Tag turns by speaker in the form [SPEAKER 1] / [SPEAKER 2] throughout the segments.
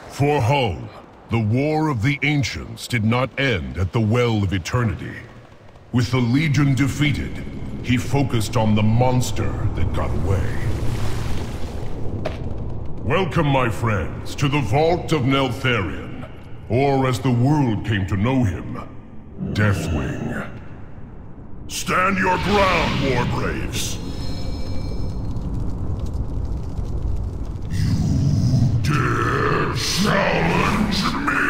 [SPEAKER 1] For Huln, the War of the Ancients did not end at the Well of Eternity. With the Legion defeated, he focused on the monster that got away. Welcome, my friends, to the Vault of Neltharion, or as the world came to know him, Deathwing. Stand your ground, Warbraves! You dare challenge me?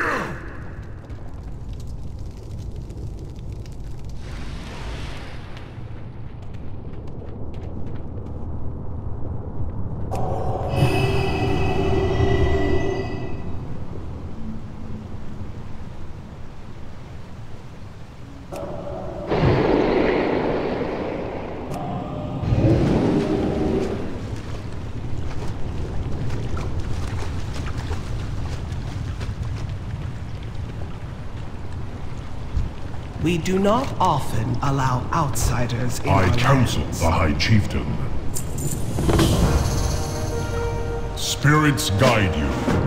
[SPEAKER 2] We do not often allow outsiders in our
[SPEAKER 1] I counsel
[SPEAKER 2] lands.
[SPEAKER 1] the High Chieftain. Spirits guide you.